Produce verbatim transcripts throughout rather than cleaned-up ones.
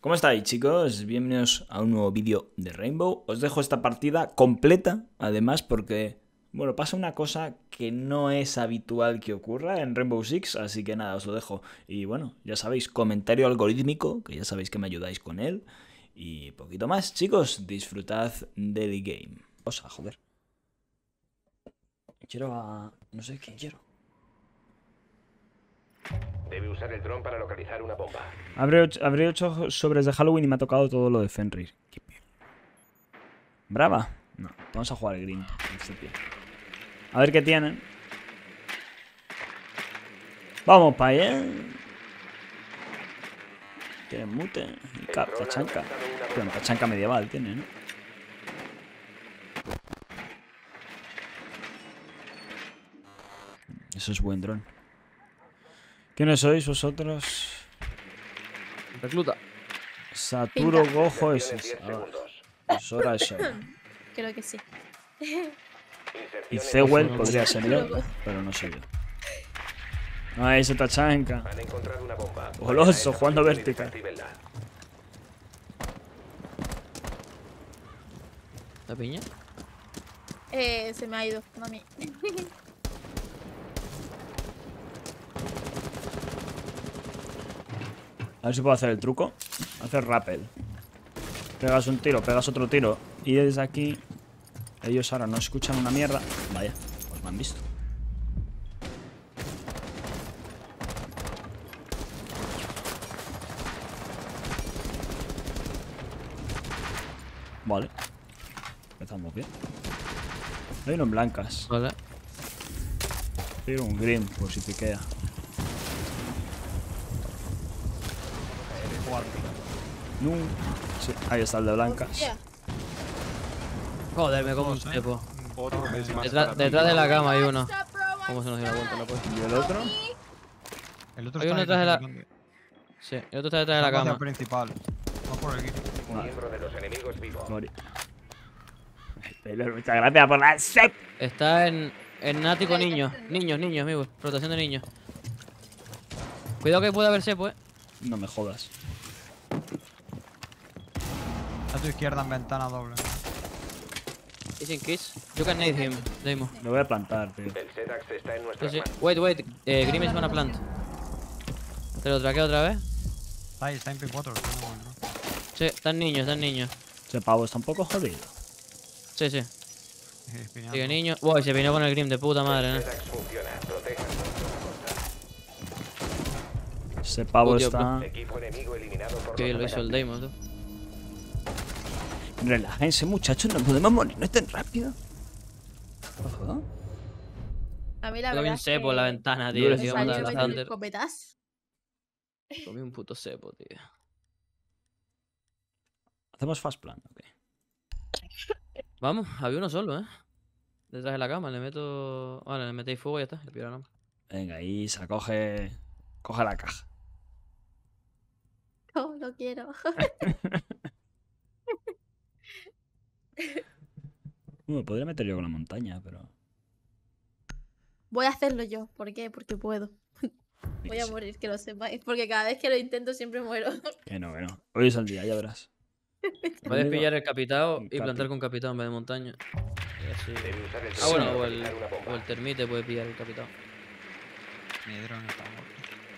¿Cómo estáis, chicos? Bienvenidos a un nuevo vídeo de Rainbow. Os dejo esta partida completa, además, porque, bueno, pasa una cosa que no es habitual que ocurra en Rainbow Six, así que nada, os lo dejo. Y bueno, ya sabéis, comentario algorítmico, que ya sabéis que me ayudáis con él. Y poquito más, chicos, disfrutad del game. Cosa, joder. Quiero a... no sé quién quiero. Debe usar el dron para localizar una bomba. Habré ocho, habré ocho sobres de Halloween y me ha tocado todo lo de Fenrir. ¿Brava? No, vamos a jugar el Green. A ver qué tienen. Vamos para allá. Tienen mute. Y tachanca. Pero tachanca medieval tiene, ¿no? Eso es buen dron. ¿Quiénes sois vosotros? Recluta. Saturo Pinta. Gojo En es diez ese. segundos. Es hora, es hora. Creo que sí. Y Inserción Zewell en podría ser yo, pero no soy yo. No, ese tachanca. Han encontrado una bomba. Goloso, Vayan a esa jugando posición y vertical. desactívenla. ¿La piña? Eh, se me ha ido, no a mí. A ver si puedo hacer el truco. Hacer rappel. Pegas un tiro, pegas otro tiro. Y desde aquí... Ellos ahora no escuchan una mierda. Vaya, pues me han visto. Vale. Empezamos bien. Hay uno en blancas. Vale. Tiro un green por si piquea. No. Sí, ahí está el de blancas. Hostia. Joder, me como un Dos, ¿eh? cepo. Otro mes más Detrás, para ti. detrás de la cama hay uno. ¿Cómo se nos dio la vuelta la pues? ¿Y el otro? El otro Hay está uno ahí detrás de la- grande. Sí, el otro está detrás de la Está hacia cama. principal. Va por el guiri. Un miembro de los enemigos vivo. Mori. Taylor, muchas gracias por la sep. Está en, en Nati con niños. Niños, niños, amigo. Rotación de niños. Cuidado que puede haber sepo, eh. No me jodas. A tu izquierda en ventana doble. He's in kiss. You can nade him, Deimo. Lo voy a plantar, tío. El Sedax está en Sí, nuestras sí. manos. Wait, wait. Eh, Grim is gonna plant. ¿Te lo traqueo otra vez? Está ahí, está en P cuatro. Está en el bueno, ¿no? Sí, están niños, están niños. Ese pavo está un poco jodido. Sí, sí. Sí, espineando. Sigue niño. Wow, se vino con el Grim de puta madre, El eh. Sedax funciona. Protejan nuestra Ese pavo Uy, tío, está... costa. Equipo enemigo eliminado por Que los lo hizo el atacantes. Deimo, tú. Relájense, muchachos, no podemos morir, no es tan rápido. Ojo. A mí la Comí verdad un es cepo que en la ventana, tío. Duro, Que me iba a matar salió a el Thunder. escopetazo. Comí un puto cepo, tío. Hacemos fast plan, ok. Vamos, había uno solo, eh. Detrás de la cama, le meto. Vale, le metéis fuego y ya está. Le pido la cama. Venga, Isa, coge... Coge la caja. No, no quiero. Bueno, podría meter yo con la montaña, pero... Voy a hacerlo yo. ¿Por qué? Porque puedo. Voy a Sí. morir, que lo sepáis. Porque cada vez que lo intento siempre muero. Que no, que no. Hoy es el día, ya verás. Puedes Amigo, pillar el capitao un y plantar capi. con capitao en vez de montaña. Y así. Debe usar el Ah, dron bueno, para o el, localizar una bomba. o el termite puede pillar el capitao. Mi dron está muerto.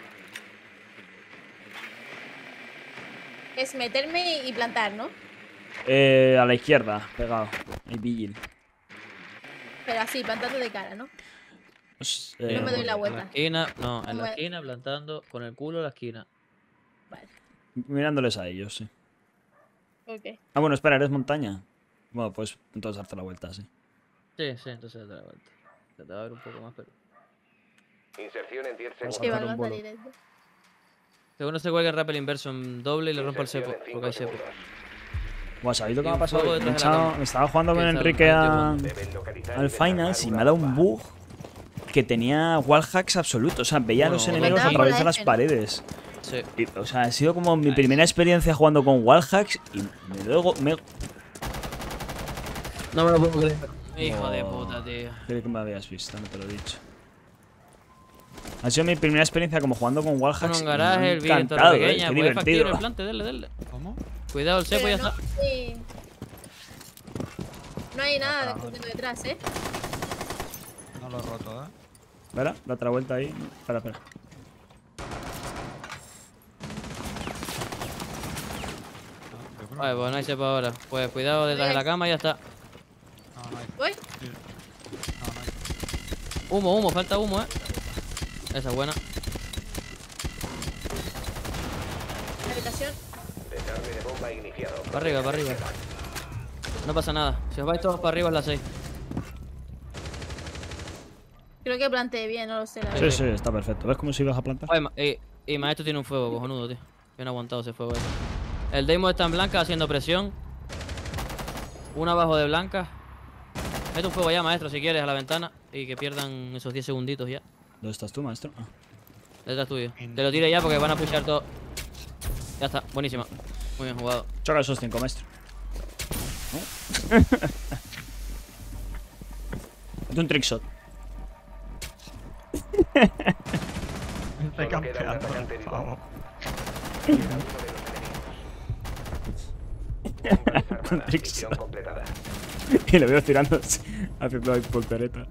Es meterme y plantar, ¿no? Eh, a la izquierda, pegado. Hay Vigil. Pero así, plantando de cara, ¿no? Pues, No eh, me doy la En vuelta. la esquina, no, en la Me- esquina plantando con el culo en la esquina. Vale. mirándoles a ellos, sí. Ok. Ah, bueno, espera, ¿eres montaña? Bueno, pues entonces darte la vuelta, sí. Sí, sí, entonces te da la vuelta. Se te va a ver un poco más, pero. Inserción en diez Vamos a Que segundos. hacer van un a vuelo. salir esto. Según se cuelga el rappel inverso en doble y le rompa el Inserción cepo, en porque hay cinco cepo. segundos. Buah, ¿sabéis lo que Y me ha un pasado? fuego Me he detrás de la echado- cama. estaba jugando con Que está Enrique el a... tío Deben localizar y al desarmar Finals y una me ha dado un bomba. bug que tenía wallhacks absolutos. O sea, veía a los Bueno, enemigos a Comentaba través por de la las F, ¿no? paredes. Sí. Y, o sea, ha sido como mi primera experiencia jugando con wallhacks y me luego me... No me lo puedo creer. Hijo de Oh. puta, tío. Creo que me habías visto, no te lo he dicho. Ha sido mi primera experiencia como jugando con Uno wallhacks. en y me ha garaje, el viento, encantado, la eh, pequeña. qué Pues factible divertido. el plante, dele, dele. ¿Cómo? Cuidado, el cepo ya Pero está. no, sí. No hay nada Acá. descubriendo detrás, ¿eh? No lo he roto, ¿eh? Espera, da otra vuelta ahí. Espera, espera. No, yo creo Vale, que pues no hay cepo ahora. Pues cuidado detrás de la cama y ya está. no, no hay. Voy. Sí. No, no hay. Humo, humo, falta humo, eh. Esa es buena. Habitación. Desarme de bomba iniciado. Para arriba, para arriba. No pasa nada. Si os vais todos para arriba es la seis. Creo que planteé bien, no lo sé. La Sí, verdad. sí, está perfecto. ¿Ves cómo si vas a plantar? Oye, ma- y, y maestro tiene un fuego, cojonudo, tío. Bien aguantado ese fuego. Ese. El Deimos está en blanca haciendo presión. Una abajo de blanca. Mete un fuego ya, maestro, si quieres, a la ventana. Y que pierdan esos diez segunditos ya. ¿Dónde estás tú, maestro? Ah. Detrás tuyo. Te lo tire ya porque van a pushar todo. Ya está, buenísima. Muy bien jugado. Choca esos cinco, maestro. ¿No? Haz un trickshot. Estoy Solo queda un campeando, atacante por vivo. favor. Queda uno de los enemigos. Bomba desarmada. Misión completada. Y le veo tirando haciendo ahí volteretas.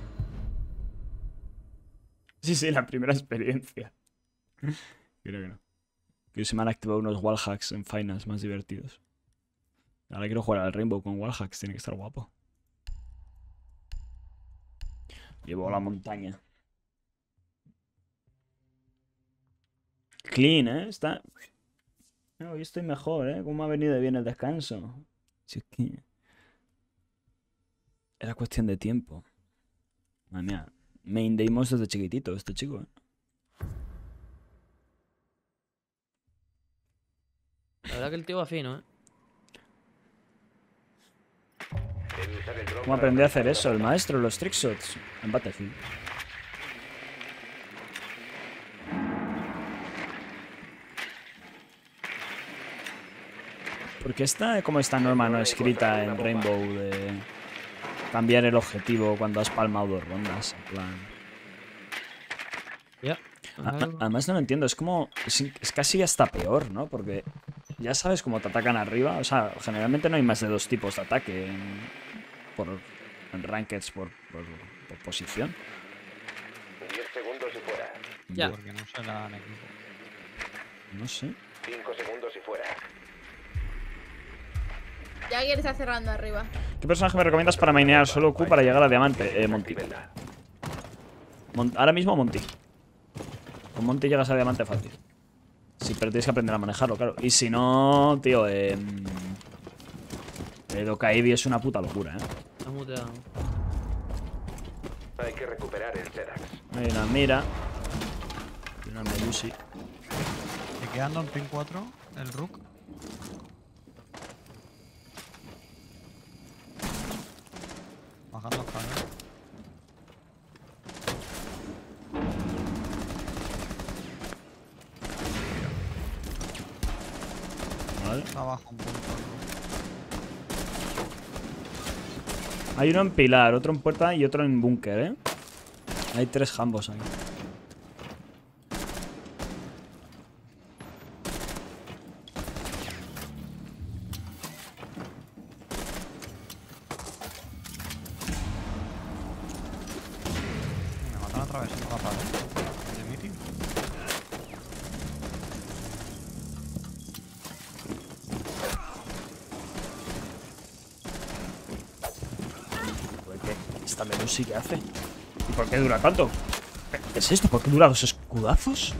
Sí, sí, la primera experiencia. Creo que no. Que se me han activado unos wallhacks en finals más divertidos. Ahora quiero jugar al Rainbow con wallhacks, tiene que estar guapo. Llevo a la montaña. Clean, ¿eh? Está... No, hoy estoy mejor, ¿eh? ¿Cómo ha venido de bien el descanso? Si es que... Era cuestión de tiempo. Madre mía. Main Deimos desde chiquitito, este chico, ¿eh? La verdad que el tío va fino, eh. Debe usar el dron ¿Cómo para aprendió a hacer localizar eso? la El zona. maestro, los trickshots. En Battlefield. Porque esta, como esta norma no escrita en Rainbow de cambiar el objetivo cuando has palmado dos rondas, en plan. Ya. A- a- Además no lo entiendo, es como. Es, es casi hasta peor, ¿no? Porque ya sabes cómo te atacan arriba. O sea, generalmente no hay más de dos tipos de ataque en, por, en rankeds por, por, por posición. diez segundos y fuera. Ya. Porque no se la dan equipo. No sé. cinco segundos y fuera. Jagger está cerrando arriba. ¿Qué personaje me recomiendas para mainear solo Q para llegar a diamante? Eh, Monty. Actívenla. Mon- ahora mismo Monty. Con Monty llegas a diamante fácil. Sí, pero tienes que aprender a manejarlo, claro. Y si no, tío, eh, eh, Dokkaebi es una puta locura, ¿eh? Estás muteado. Hay que recuperar el Sedax. Hay una mira. Y una Melusi. ¿Te quedando en pin cuatro el Rook? Bajando escalera. Vale. Está abajo un punto. Hay uno en pilar, otro en puerta y otro en búnker, ¿eh? Hay tres jambos ahí. Me matan atravesando la pared. De meeting. ¿Por qué? ¿Esta Melusi qué hace? ¿Y por qué dura tanto? ¿Qué es esto? ¿Por qué dura dos escudazos?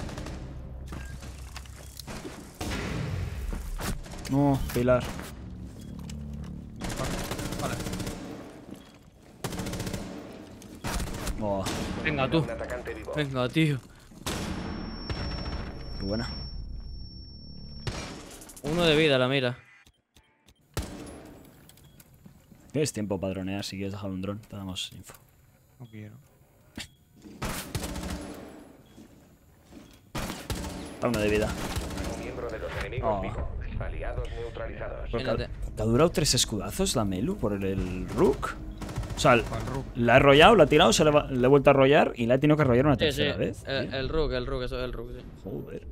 No, pilar. Vale. Oh, Venga, tú. Un atacante vivo. Venga, tío. qué buena. Uno de vida, la mira. Tienes tiempo para dronear si quieres dejar un dron. Te damos info. No quiero. Está uno de vida. Un miembro de los enemigos Oh. vivo. Aliados neutralizados. Porque Fíjate. ¿te ha durado tres escudazos la Melu por el, el Rook? O sea, Para el Rook. la he rollado, la he tirado, se le, va- le he vuelto a rollar y la he tenido que rollar una Sí, sí. tercera vez. El, tío. el Rook, el Rook, eso es el Rook, sí. Joder.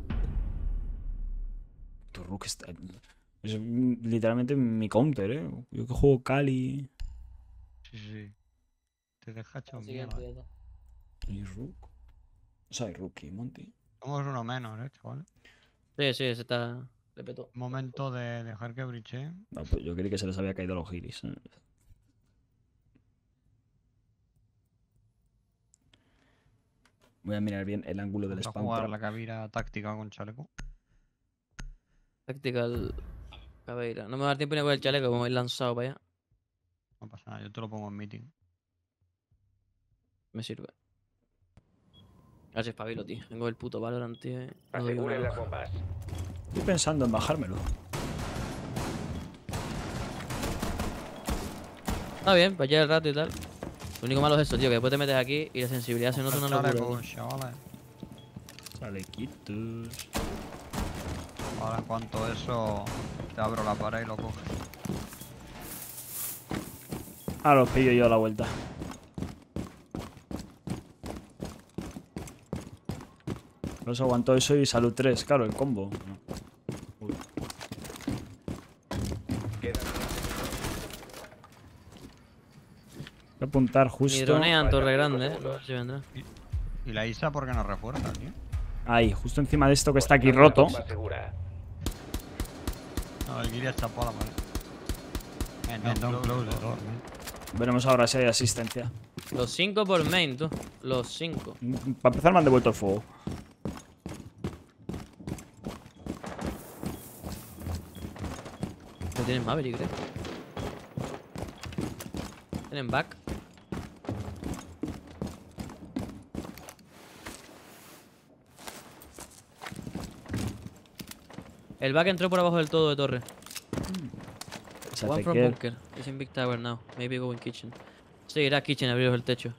Tu Rook está. Es mm, literalmente mi counter, eh. Yo que juego Cali. Sí, sí. Te deja hecho Siguiente, mierda. ya está. Y Rook. O sea, hay Rookie, Monty. Somos uno menos, eh, chaval. Sí, sí, se está. Le petó. Momento de dejar que briche. No, pues yo creí que se les había caído los giris. ¿eh? Voy a mirar bien el ángulo del Vamos a spawn. jugar trap. la cabira táctica con chaleco. Tactical Caveira. No me va a dar tiempo ni a coger el chaleco, como he lanzado para allá. No pasa nada, yo te lo pongo en meeting. Me sirve. A ver si espabilo, tío. Tengo el puto Valorant, tío. eh. No doy una Aseguren las hoja. bombas. Estoy pensando en bajármelo. Está bien, para allá el rato y tal. Lo único malo es eso, tío, que después te metes aquí y la sensibilidad se nota una locura. Chaleco, tío. chavales. Chalequitos. Ahora en cuanto a eso, te abro la pared y lo coges. Ah, los pillo yo a la vuelta. Los aguantó eso y salud tres, claro, el combo. No. Uy. Quedan Voy a apuntar Ni justo dronean torre grande, eh. A ver si vendrá. Y la Isa, ¿por qué no refuerza, tío? ahí, justo encima de esto que está aquí Posición de roto. bomba segura. No, el Giri chapó a la pared. And, and don't close the door, man. Veremos ahora si hay asistencia. Los cinco por main, tú. Los cinco. Para empezar me han devuelto el fuego. No tienen Maverick, creo. Tienen back. El back entró por abajo del todo de torre. O sea, One te from queda- bunker. He's in big tower now. Maybe go in kitchen. Sí, irá a kitchen, abriros el techo.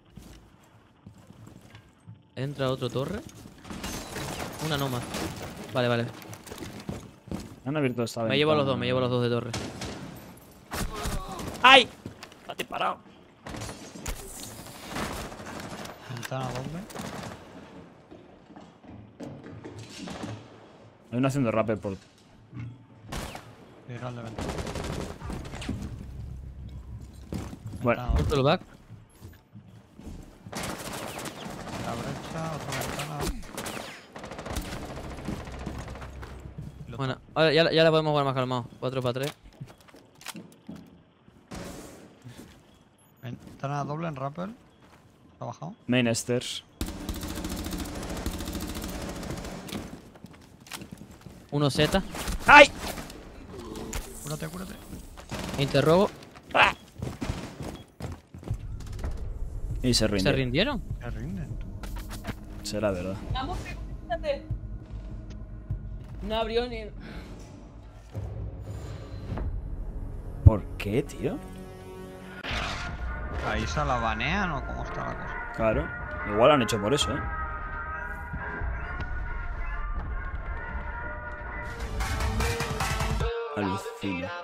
Entra otro torre. Una no más. Vale, vale. Han abierto esta Me llevo a los ventana. dos, me llevo a los dos de torre. ¡Ay! ¡Te he parado! Ventana doble. Hay uno haciendo rappel por. Tira el de ventana. Bueno. Ventana doble. Otro back. La brecha, otra ventana. Lo Bueno, ahora ya, ya la podemos jugar más calmado. cuatro para tres. Ventana doble en rappel. ¿Ha bajado? Main stairs. Uno Z. ¡Ay! Cúrate, cúrate. Interrogo. Y se rinde. ¿Se rindieron? Se rinden. Será verdad. Vamos, pregúntate. No abrió ni. ¿Por qué, tío? ¿A Isa la banean o cómo está la cosa? Claro. Igual lo han hecho por eso, ¿eh? Alucina.